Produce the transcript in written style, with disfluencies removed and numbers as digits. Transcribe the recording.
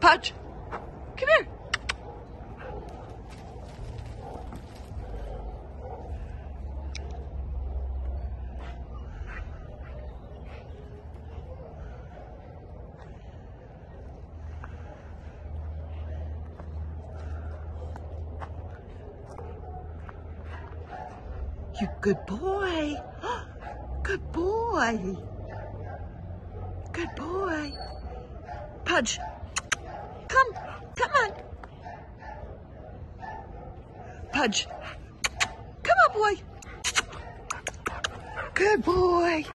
Pudge, come here. You good boy. Good boy. Good boy. Pudge, come on. Pudge, come on, boy. Good boy.